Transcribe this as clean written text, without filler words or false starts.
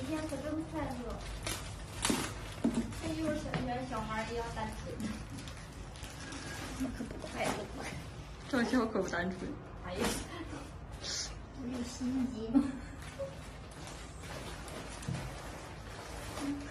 天可真快乐。他幼儿园小孩一样单纯。可不快乐。 赵潇可不单纯。 哎呀，我有心机吗？